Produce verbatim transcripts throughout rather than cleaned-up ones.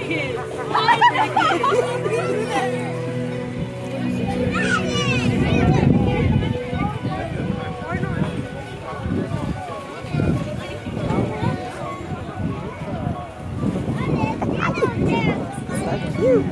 kids. So cute.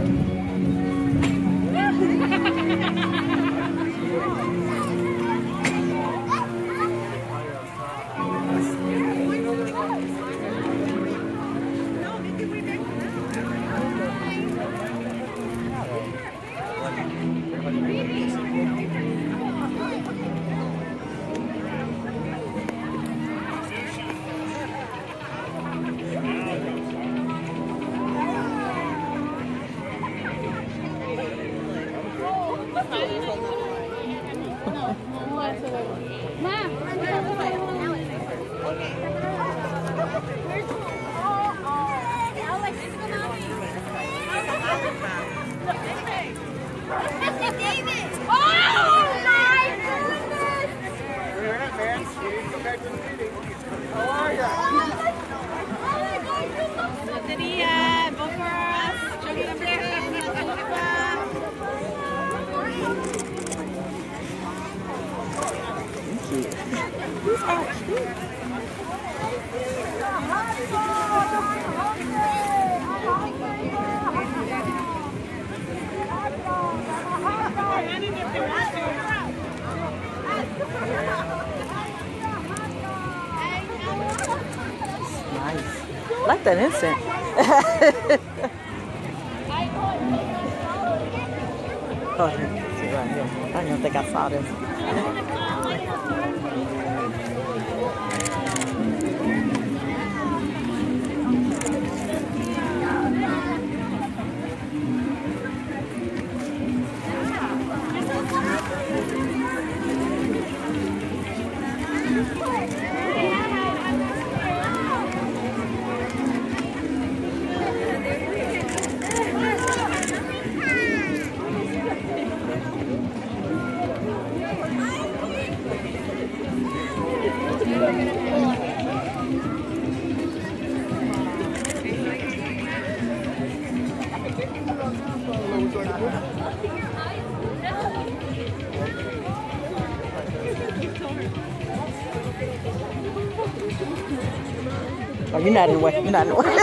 Nice. I like that incense. Oh, see right here. I don't even think I saw this. Oh, you're not in the way. You're not in the way.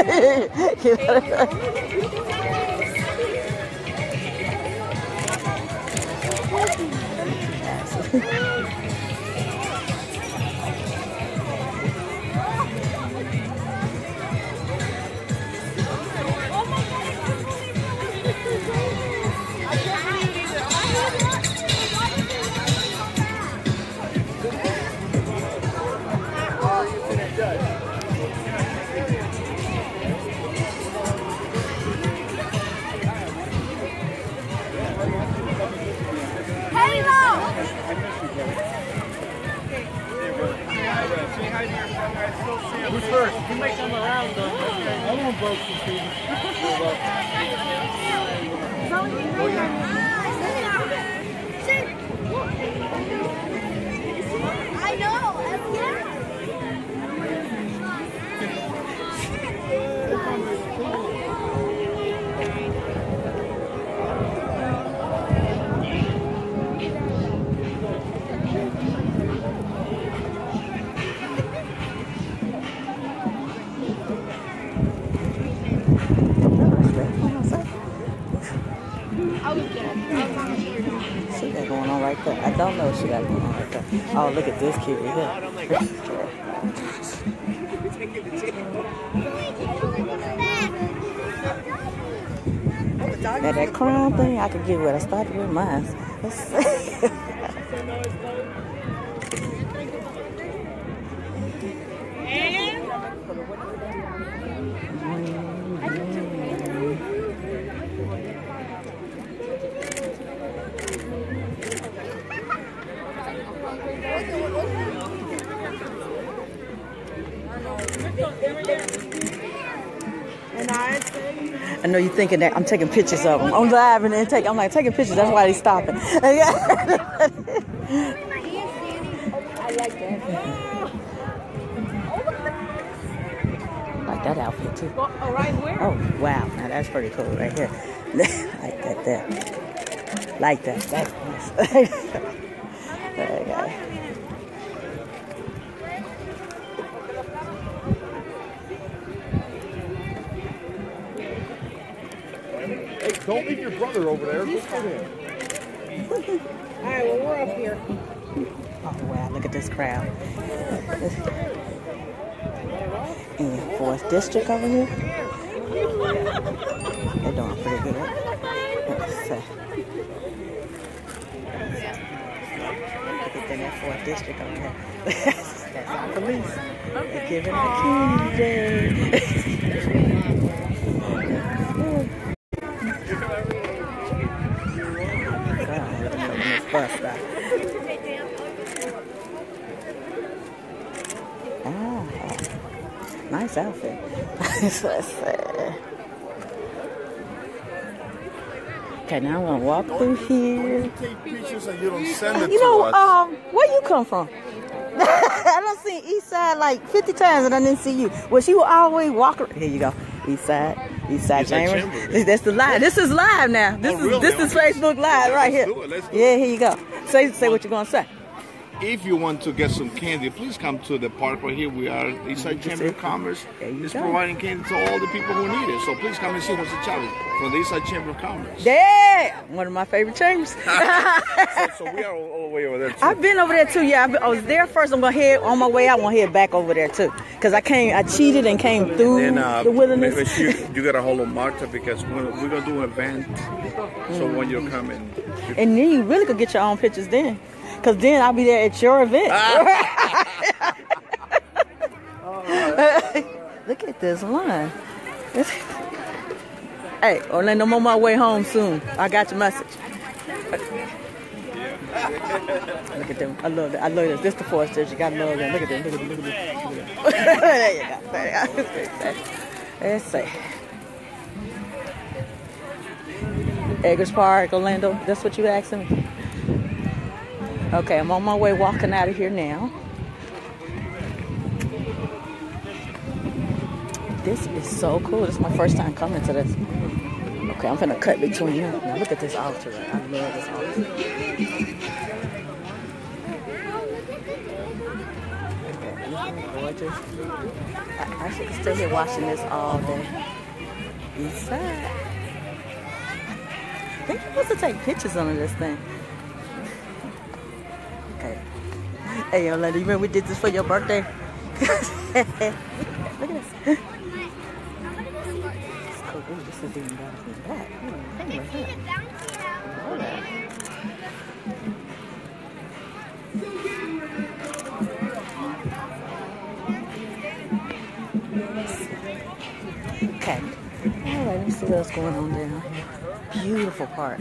Who's first? You make them around though. I won't vote for Steve. I know. See that going on right there. I don't know what she got going on right there. Oh, look at this kitty here. Now that crown thing, I could get with. I started with mine. Let's see. I know you're thinking that I'm taking pictures of them. I'm driving and take. I'm like taking pictures. That's why they stopping. I like that. Like that outfit too. Well, oh, right where? Oh, wow. Now that's pretty cool right here. Like that there. Like that. That's nice. There you go. Hey, don't leave your brother over there. Just come in. All right, well, we're up here. Oh, wow. Look at this crowd. In fourth District over here. They're doing pretty good. Let's see. Look at that fourth District over here. That's our police. They're giving out candy. Bus stop. Oh, nice outfit. Okay, now I'm gonna walk through here. You take pictures and you don't send it You to know, us. um, where you come from? I done seen Eastside like fifty times and I didn't see you. Well, she will always walk around. Here you go. Eastside. Eastside Chambers. Chambers. That's the live. This is live now. This Oh, is really? this is Okay. Facebook Live right Let's here. do it. Let's do Yeah, it. here you go. Say say what you're gonna say. If you want to get some candy, please come to the park right here. We are Eastside Chamber of Commerce. There you It's go. providing candy to all the people who need it. So please come and see what's the challenge from the Eastside Chamber of Commerce. Yeah, one of my favorite chambers. So, so we are all, all the way over there too. I've been over there too. Yeah, I've been, I was there first. I'm gonna head on my way out. I'm gonna head back over there too, cause I came, I cheated and came through And uh, the wilderness. make sure you, you got a hold of Marta because we're, we're gonna do an event. So when you're coming, And then you really could get your own pictures then, cause then I'll be there at your event. Look at this line. Hey, Orlando, I'm on my way home soon. I got your message. Look at them. I love that. I love this. This is the fourth district. I love them. Look at them. Look at them. Look at them. Look at them. There you go. There you go. Let's see. Eggers Park, Orlando. That's what you asking me? Okay, I'm on my way walking out of here now. This is so cool. This is my first time coming to this. Okay, I'm gonna cut between them. Now look at this altar. I love this altar. Isn't it gorgeous? I, I should stay here watching this all day. Eastside. I think you're supposed to take pictures on this thing. Okay. Hey, Orlando, you remember we did this for your birthday? Look at this. It's cool. Ooh, this is even better than that. Ooh, thing like that. All that. Okay. All right, let me see what's going on down here. Beautiful park.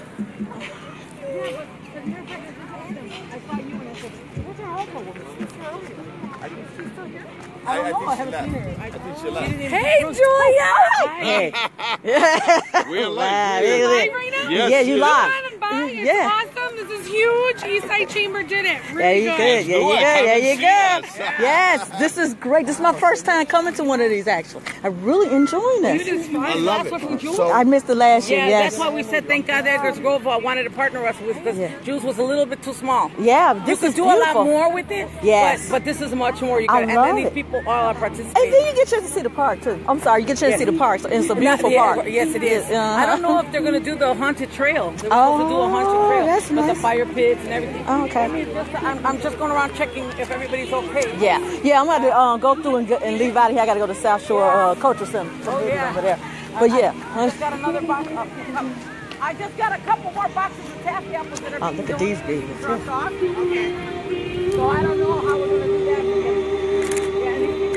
I, I think she left. I think she left. Hey, Julia! Hey. We're Live. live. Look at Live that. right now? Yes, Yeah, you yes. live. Come on and buy. It's Yeah. awesome. This is huge. Eastside Chamber did it. There Really you good. go. Yeah, you do go. it. Come Yeah, and you see go. us. Yes, this is great. This is my first time coming to one of these, actually. I'm really enjoying You this. just fine. I love That's what from it. Jules. So, I missed the last year, Yeah, yes. that's why we said thank God Edgar's Grove uh, wanted to partner us with because Yeah. Jules was a little bit too small. Yeah, You this could is do beautiful. a lot more with it. Yes. But, but this is much more. You I can, and love then these it. people all are And participating. then you get a chance to see the park, too. I'm sorry, you get a chance to see the park. So it's a beautiful Yeah, park. Yes, it is. Yeah, I don't know uh-huh. if they're going to do the haunted trail. They're Oh, supposed to do a haunted trail. that's with nice. the fire pits and everything. Oh, okay. I mean, just, I'm, I'm just going around checking if everybody's okay. Yeah, yeah, I'm going to uh, go through and, get, and leave out of here. I got to go to South Shore uh, Cultural Center. Oh, yeah. Over there. But yeah. I just got another box. Of, I just got a couple more boxes of taffy apples that are Oh, being look at donated. these babies. Dropped off. Okay. So I don't know how we're going to do that. Yeah,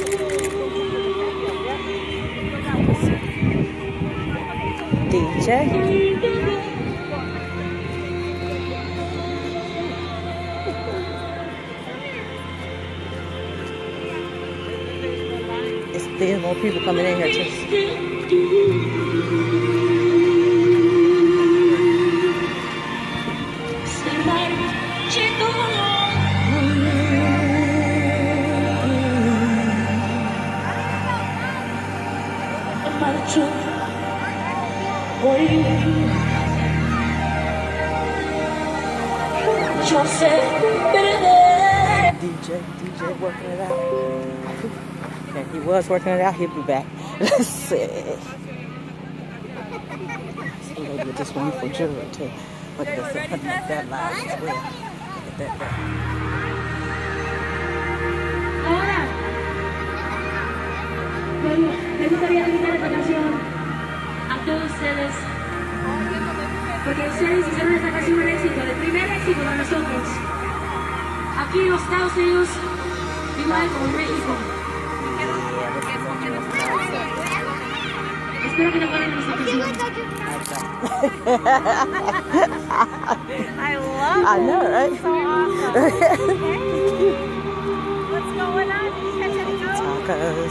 D J. It's there's more people coming in here too. Yo sé D J, D J working it out. Okay, he was working it out. He'll be back. Let's see. So maybe with this one for jewelry too. Look at this. Look at that live as well. Look at that. that. Ahora, me gustaría dedicar esta canción a todos ustedes, porque ustedes hicieron esta canción un éxito, el primer éxito para nosotros, aquí en los Estados Unidos, igual como en México. Espero que no paren esta canción. I love it. I know, right? So awesome. What's going on? Did you catch any goats? Tacos.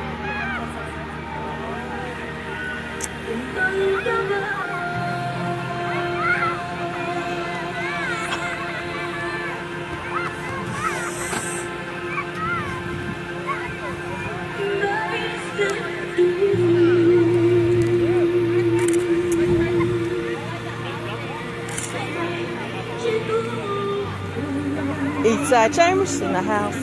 Eastside Chambers in the house.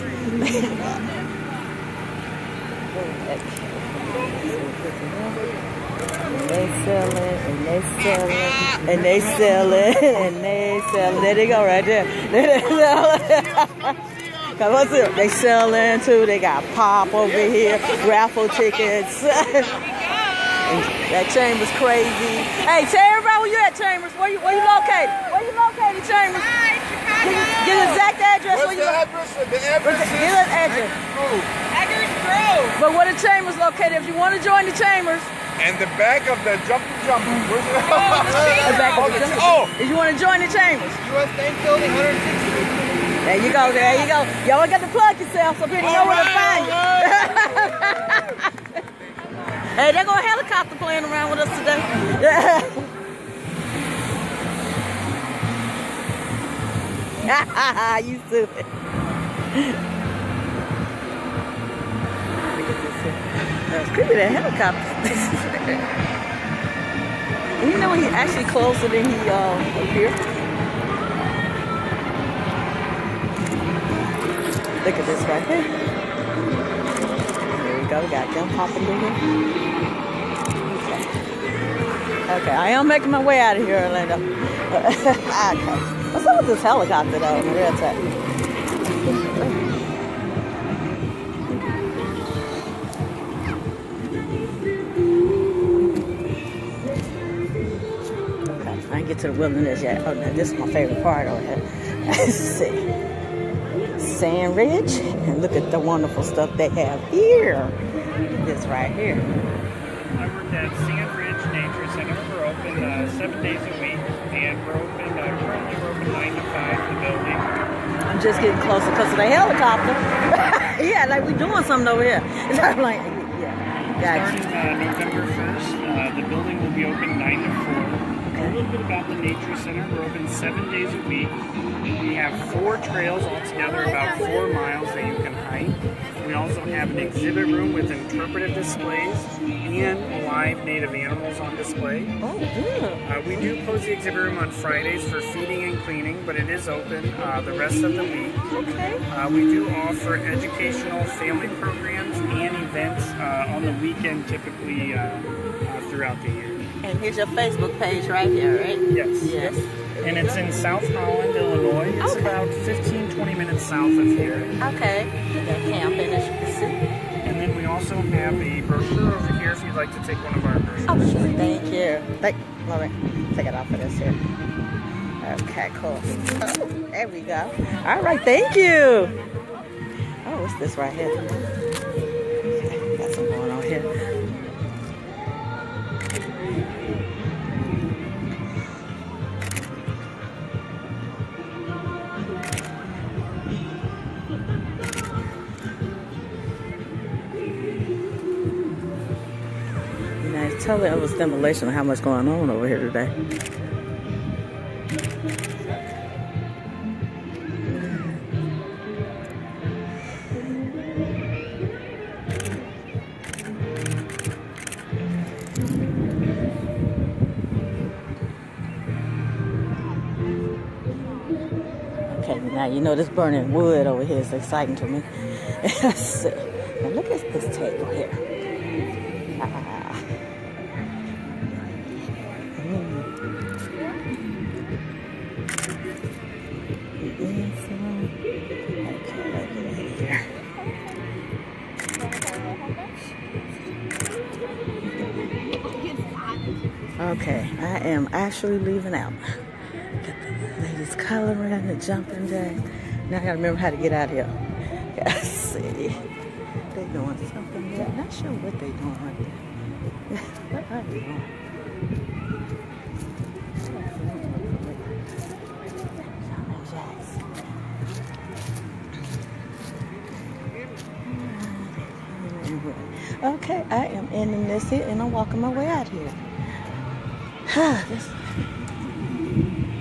They sell it, and they sell it, and they sell it, and they sell it. There they go right there. There they sell it. Cause what's it? They selling too. They got pop over here, raffle tickets. That Chambers crazy. Hey, tell everybody where you at, Chambers. Where you where you located? Where you located, Chambers? Hi, Chicago. Give, give the exact address. What's where the you address? The address is Give us address. Eggers Grove. But where the Chambers located? If you want to join the Chambers, and the back of the jumping jumping. Where's it? the back of the Chambers. Oh, If you want to join the Chambers, U S Bank Building, one sixty. there you go. There you go. Y'all got to plug yourself so people know where to find you. Hey, they're going to helicopter playing around with us today. You stupid. That's creepy, that helicopter. And you know, he's actually closer than he uh, appeared. Look at this right here. There we go. We got them popping in here. Okay. Okay, I am making my way out of here, Orlando. Okay. What's up with this helicopter, though, in the real time? Okay, I didn't get to the wilderness yet. Oh, no, this is my favorite part over here. Let's see. Sand Ridge, and look at the wonderful stuff they have here. This right here. I work at Sand Ridge Nature Center. We're open uh, seven days a week, and we're open, uh, currently we're open nine to five, the building. I'm just getting closer because of the helicopter. Yeah, like we're doing something over here. It's like, yeah, gotcha. Starting uh, November first, uh, the building will be open nine to four. A little bit about the Nature Center. We're open seven days a week. We have four trails altogether, about four miles that you can hike. We also have an exhibit room with interpretive displays and live native animals on display. Oh, good. Uh, we do close the exhibit room on Fridays for feeding and cleaning, but it is open uh, the rest of the week. Okay. Uh, we do offer educational family programs and events uh, on the weekend, typically uh, uh, throughout the year. And here's your Facebook page right here, right? Yes. Yes. And it's in South Holland, Illinois. It's Okay. about fifteen, twenty minutes south of here. Okay. We got camping, as you can see. And then we also have a brochure over here if you'd like to take one of our brochures. Oh, sure. Thank you. Thank, let me take it off of this here. Okay, cool. Oh, there we go. All right, thank you. Oh, what's this right here? Okay, got some going on here. Tell me it was demolition of how much going on over here today. Now, you know this burning wood over here is exciting to me. So, now look at this table here. Ah. Mm. Okay, I am actually leaving out. Got the ladies coloring and the jumping jack. Now I gotta remember how to get out of here. Let's see. They doing something there. Not sure what they doing right there. What are they doing? Jumping jacks. Okay, I am ending this here and I'm walking my way out here. This